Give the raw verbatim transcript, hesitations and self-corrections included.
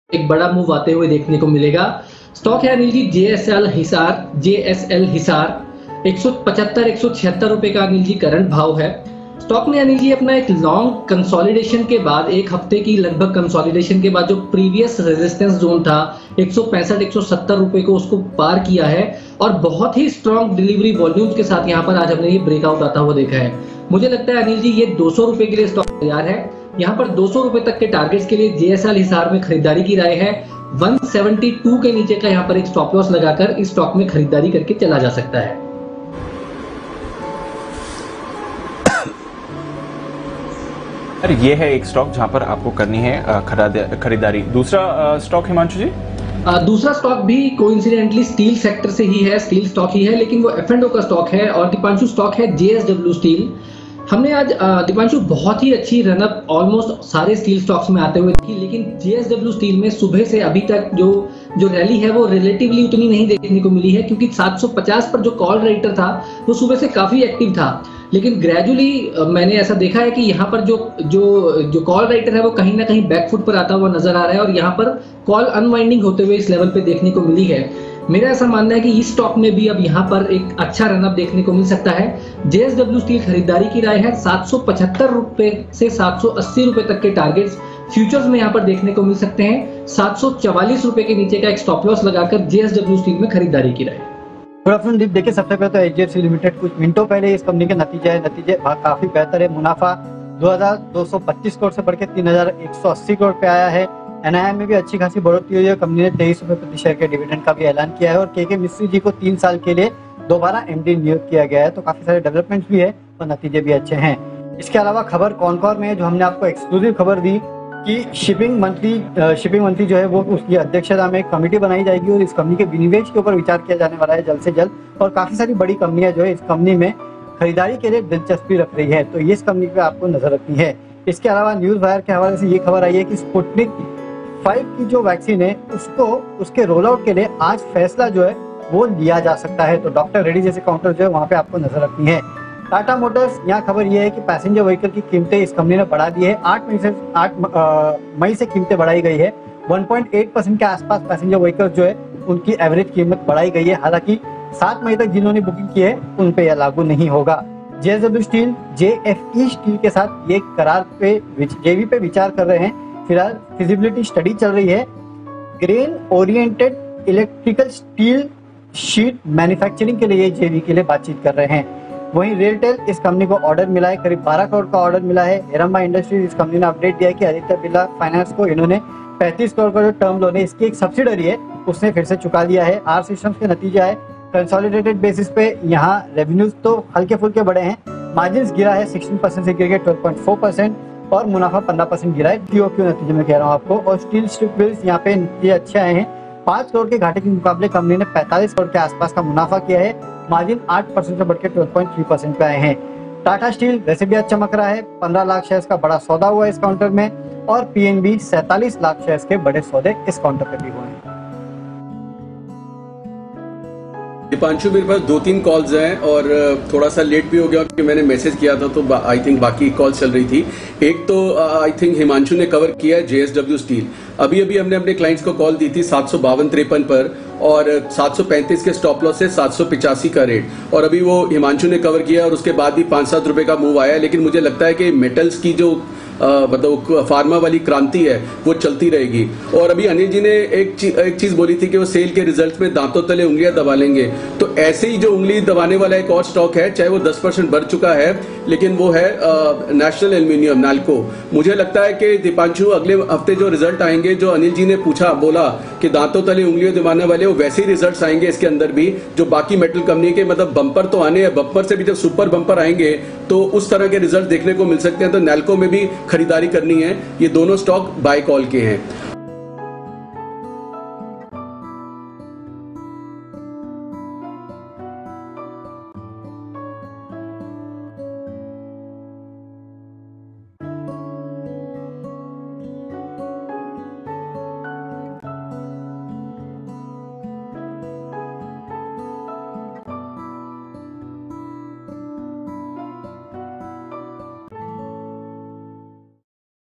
एक बड़ा मूव आते हुए देखने को मिलेगा। स्टॉक है अनिल जी जेएसएल हिसार, जेएसएल हिसार एक सौ पचहत्तर एक सौ छिहत्तर रुपए का अनिल जी करंट भाव है। स्टॉक ने अनिल जी अपना एक लॉन्ग कंसोलिडेशन के बाद, एक हफ्ते की लगभग कंसोलिडेशन के बाद जो प्रीवियस रेजिस्टेंस जोन था एक सौ पैंसठ एक सौ सत्तर रुपए को उसको पार किया है और बहुत ही स्ट्रॉन्ग डिलीवरी वॉल्यूम्स के साथ यहाँ पर आज हमने ये ब्रेकआउट आता हुआ देखा है। मुझे लगता है अनिल जी ये दो सौ रुपए के लिए स्टॉक तैयार है। यहाँ पर दो सौ रुपए तक के टारगेट्स के लिए जेएसएल हिसार में खरीदारी की राय है। एक सौ बहत्तर के नीचे का यहाँ पर एक स्टॉप लॉस लगाकर इस स्टॉक में खरीदारी करके चला जा सकता है। अरे ये है एक स्टॉक जहां पर आपको करनी है खरीदारी। दूसरा स्टॉक हिमांशु जी? आ, दूसरा स्टॉक भी कोइंसिडेंटली स्टील सेक्टर से ही है, स्टील स्टॉक ही है, लेकिन वो एफ एंड ओ का स्टॉक है और दीपांशु स्टॉक है जेएसडब्ल्यू स्टील। हमने आज दीपांशु बहुत ही अच्छी रनअप ऑलमोस्ट सारे स्टील स्टॉक्स में आते हुए देखी, लेकिन जेएसडब्ल्यू स्टील में सुबह से अभी तक जो जो रैली है वो रिलेटिवली उतनी नहीं देखने को मिली है, क्योंकि सात सौ पचास पर जो कॉल रेटर था वो सुबह से काफी एक्टिव था, लेकिन ग्रेजुअली मैंने ऐसा देखा है कि यहाँ पर जो जो जो कॉल राइटर है वो कहीं ना कहीं बैकफुट पर आता हुआ नजर आ रहा है और यहाँ पर कॉल अनवाइंडिंग होते हुए इस लेवल पे देखने को मिली है। मेरा ऐसा मानना है कि इस स्टॉक में भी अब यहाँ पर एक अच्छा रनअप देखने को मिल सकता है। जेएसडब्ल्यू स्टील खरीदारी की राय है। सात सौ पचहत्तर रुपए से सात सौ अस्सी रुपए तक के टारगेट्स फ्यूचर्स में यहाँ पर देखने को मिल सकते हैं। सात सौ चवालीस रुपए के नीचे का एक स्टॉप लॉस लगाकर जेएसडब्ल्यू स्टील में खरीदारी की राय है। Good afternoon Deep. देखिए सबसे पहले तो एचडीएफसी लिमिटेड कुछ मिनटों पहले इस कंपनी के नतीजे है नतीजे काफी बेहतर है। मुनाफा दो हज़ार दो सौ पच्चीस करोड़ से बढ़ के तीन हज़ार एक सौ अस्सी करोड़ पे आया है। एनआईएम में भी अच्छी खासी बढ़ोतरी हुई है। कंपनी ने तेईस रुपए प्रति शेयर के डिविडेंड का भी ऐलान किया है और के के मिस्त्री जी को तीन साल के लिए दोबारा एमडी नियुक्त किया गया है। तो काफी सारे डेवलपमेंट्स भी है और नतीजे भी अच्छे हैं। इसके अलावा खबर कॉनकॉर में जो हमने आपको एक्सक्लूसिव खबर दी कि शिपिंग मंत्री शिपिंग मंत्री जो है वो उसकी अध्यक्षता में एक कमेटी बनाई जाएगी और इस कंपनी के विनिवेश के ऊपर विचार किया जाने वाला है जल्द से जल्द। और काफी सारी बड़ी कंपनियां जो है इस कंपनी में खरीदारी के लिए दिलचस्पी रख रही है, तो ये इस कंपनी पे आपको नजर रखनी है। इसके अलावा न्यूज वायर के हवाले से ये खबर आई है कि स्पुतनिक फाइव की जो वैक्सीन है उसको उसके रोल आउट के लिए आज फैसला जो है वो लिया जा सकता है। तो डॉक्टर रेड्डी जैसे काउंटर जो है वहाँ पे आपको नजर रखनी है। टाटा मोटर्स, यहाँ खबर यह है कि पैसेंजर व्हीकल की कीमतें इस कंपनी ने बढ़ा दी है। आठ मई से आठ मई से कीमतें बढ़ाई गई है। एक पॉइंट आठ परसेंट के आसपास पैसेंजर व्हीकल जो है उनकी एवरेज कीमत बढ़ाई गई है। हालांकि सात मई तक जिन्होंने बुकिंग की है उन पे यह लागू नहीं होगा। जेएसडब्ल्यू स्टील जेएफई स्टील के साथ ये करार पे जेवी पे विचार कर रहे हैं। फिलहाल फिजिबिलिटी स्टडी चल रही है। Grain oriented electrical steel sheet manufacturing के लिए जेवी के लिए बातचीत कर रहे हैं। वहीं रेलटेल, इस कंपनी को ऑर्डर मिला है, करीब बारह करोड़ का ऑर्डर मिला है। हेरम्बा इंडस्ट्रीज, इस कंपनी ने अपडेट दिया है कि आदित्य बिरला फाइनेंस को इन्होंने पैंतीस करोड़ का जो टर्म लोन है इसकी एक सब्सिडरी है उसने फिर से चुका दिया है। आर सिस्टम्स के नतीजा है कंसोलिडेटेड बेसिस पे यहाँ रेवेन्यूज तो हल्के फुल्के बढ़े हैं, मार्जिन गिरा है सोलह परसेंट से गिर के बारह पॉइंट चार परसेंट और मुनाफा पंद्रह परसेंट गिरा है। क्यों नतीजे में कह रहा हूँ आपको। और स्टील स्ट्रिप बिल्स यहाँ पे नतीजे अच्छे आए हैं। पांच करोड़ के घाटे के मुकाबले कंपनी ने पैंतालीस करोड़ के आसपास का मुनाफा किया है। मार्जिन आठ परसेंट से बढ़ के बारह पॉइंट तीन परसेंट पे आए हैं। टाटा स्टील वैसे भी अच्छा चमक रहा है। पंद्रह लाख शेयर्स का बड़ा सौदा हुआ इस काउंटर में और पीएनबी सैंतालीस लाख शेयर्स के बड़े सौदे इस काउंटर पे भी हुए हैं। दीपांशु, मेरे पास दो तीन कॉल्स हैं और थोड़ा सा लेट भी हो गया क्योंकि मैंने मैसेज किया था तो आई थिंक बाकी कॉल्स चल रही थी। एक तो आई थिंक हिमांशु ने कवर किया है जेएसडब्ल्यू स्टील। अभी अभी हमने अपने क्लाइंट्स को कॉल दी थी सात सौ बावन तिरपन पर और सात सौ पैंतीस के स्टॉप लॉस से सात सौ पिचासी का रेट और अभी वो हिमांशु ने कवर किया और उसके बाद भी पांच सात रुपए का मूव आया। लेकिन मुझे लगता है कि मेटल्स की जो मतलब फार्मा वाली क्रांति है वो चलती रहेगी। और अभी अनिल जी ने एक ची, एक चीज बोली थी कि वो सेल के रिजल्ट्स में दांतों तले उंगलियां दबा लेंगे, तो ऐसे ही जो उंगली दबाने वाला एक और स्टॉक है, चाहे वो दस परसेंट बढ़ चुका है, लेकिन वो है नेशनल एल्यूमिनियम नाल्को। मुझे लगता है कि दीपांशु अगले हफ्ते जो रिजल्ट आएंगे, जो अनिल जी ने पूछा बोला कि दांतों तले उंगलियां दबाने वाले, वो वैसे ही रिजल्ट आएंगे इसके अंदर भी जो बाकी मेटल कंपनी के। मतलब बंपर तो आने हैं, बंपर से भी जब सुपर बंपर आएंगे तो उस तरह के रिजल्ट देखने को मिल सकते हैं। तो नाल्को में भी खरीदारी करनी है। ये दोनों स्टॉक बाय कॉल के हैं।